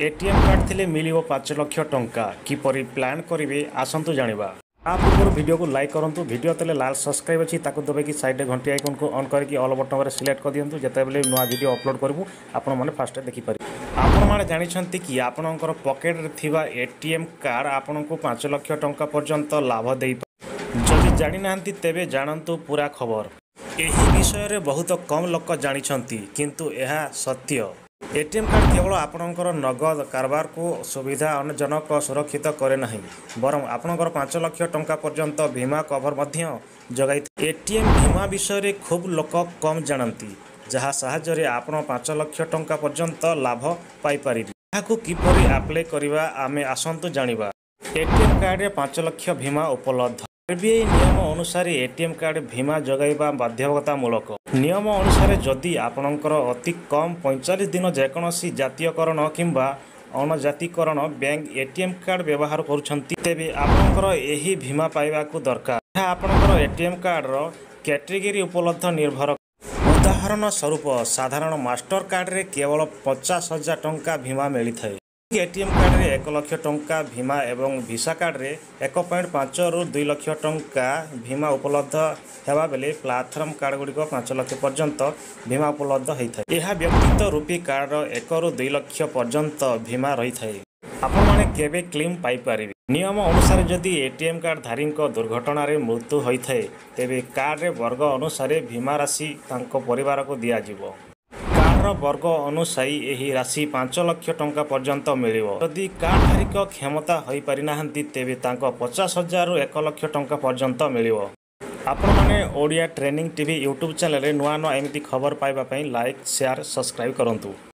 ATM card थिले मिलिबो 5 लाख टंका किपरि plan करिवे आसंतु जानिबा। आप पूर्व वीडियो को लाइक करूँ वीडियो तले लाल सब्सक्राइब अच्छी दबे कि साइड घंटी आइकन को ऑन करके ऑल बटन में सिलेक्ट कर दिंतु जितेबाला नुआ वीडियो अपलोड करूँ आपण मैंने फास्ट देखिपारे। आपण मैंने जानते कि आपणकर पकेट थिबा एटीएम कार्ड आपण को 5 लाख टंका पर्यंत लाभ दे जदि जानी नांती तेबे जानतु पूरा खबर। एही विषय रे बहुत कम लोक जानिछंती किंतु यह सत्य। एटीएम कार्ड केवल आपणकर नगद कारबार को सुविधाजनक सुरक्षित करे नहीं बरं आपणकर 5 लाख टंका पर्यंत बीमा कवर मध्य जगाई। एटीएम बीमा विषय रे खूब लोक कम जानती जहाँ साहाय्य आपण 5 लाख टंका पर्यंत लाभ पाई परिबे। याकू किपरि अप्लाई करिबा आमे आसंतु जानिबा। एटीएम कार्ड रे 5 लाख बीमा उपलब्ध। आरबीआई नियम अनुसार एटीएम कार्ड बीमा जगाइबा बाध्यतामूलक। नियम अनुसार जदि आपणकर अति कम 45 दिन जेकोसी जातीयकरण किंबा अणजातीकरण बैंक एटीएम कार्ड व्यवहार करुछंती तेबे आपणकर एही बीमा पाइबाकू दरकार। यह आपणकर एटीएम कार्ड रो कैटेगरी उपलब्ध निर्भर। उदाहरण स्वरूप साधारण मास्टर कार्ड रे केवल 50,000 टंका बीमा मिलता है। एटीएम कार्ड रे 1 लाख टंका बीमा एवं भिसा कार्ड रे 1.5 रु 2 लाख टंका बीमा उपलब्ध हेबा बेले प्लाटफर्म कार्ड गुड़िक 5 लाख पर्यंत बीमा उपलब्ध होता है। यह व्यक्तिगत रूपी कार्ड 1 रु 2 लाख पर्यंत बीमा रही है। आपण माने केबे क्लेम पाई पारिबे। नियम अनुसार जदि एटीएम कार्ड धारी दुर्घटना रे मृत्यु होता है तेबे कार्ड रे वर्ग अनुसार बीमा राशि तांको परिवार को दिया जिवो। कार्ड वर्ग अनुसार यही राशि 5 लाख टंका पर्यंत मिलिबो। यदि कार्ड धारिक क्षमता होई पारि नाहंती तेबे तांको 50,000 रु 1 लाख टंका पर्यंत मिलिबो। आपण माने Odia training TV YouTube channel रे नुआ नुआ एमिति खबर पाइबा पई लाइक शेयर सब्सक्राइब करंतु।